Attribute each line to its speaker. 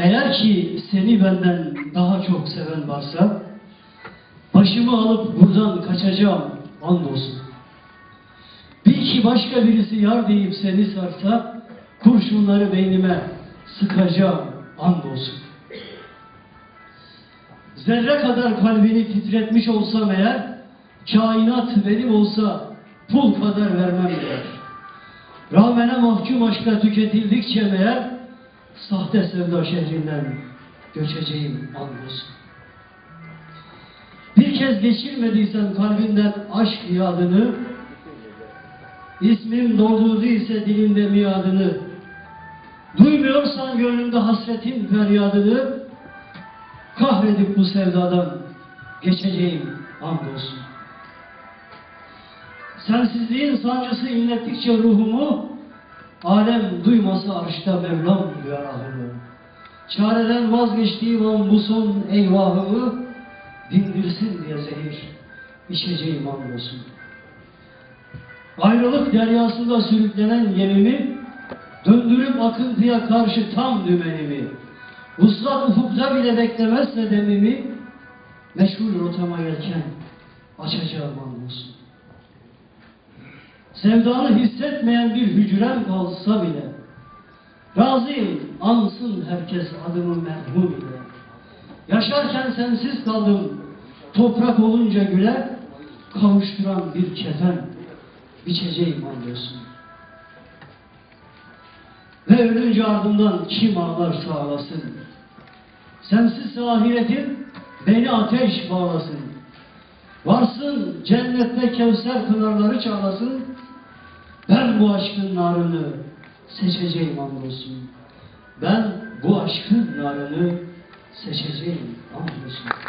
Speaker 1: Eğer ki seni benden daha çok seven varsa, başımı alıp buradan kaçacağım andolsun. Bil ki başka birisi yar deyip seni sarsa, kurşunları beynime sıkacağım andolsun. Zerre kadar kalbini titretmiş olsam eğer, kainat benim olsa pul kadar vermem eğer. Rağmene mahkum aşka tüketildikçe meğer, sahte sevda şehrinden göçeceğim andolsun. Bir kez geçirmediysen kalbinden aşk yadını, ismim doldurdu ise dilinde miadını, duymuyorsan gönlümde hasretin feryadını, kahredip bu sevdadan geçeceğim andolsun. Sensizliğin sancısı inlettikçe ruhumu, alem duymasa arşta Mevlam duyar ahımı. Çareden vazgeçtiğim an bu son eyvahımı, dindirsin diye zehir içeceğim andolsun. Ayrılık deryasında sürüklenen gemimi, döndürüp akıntıya karşı tam dümenimi, vuslat ufukta bile beklemezse demimi, meşhur rotama yelken açacağım andolsun. Sevdanı hissetmeyen bir hücrem kalsa bile, razıyım ansın herkes adımı merhum ile. Yaşarken sensiz kaldım, toprak olunca güle, kavuşturan bir kefen biçeceğim andolsun. Ve ölünce ardından kim ağlarsa ağlasın, sensiz ahiretim beni ateş bağlasın. Varsın cennette Kevser pınarları çağlasın, ben bu aşkın narını seçeceğim andolsun. Ben bu aşkın narını seçeceğim andolsun.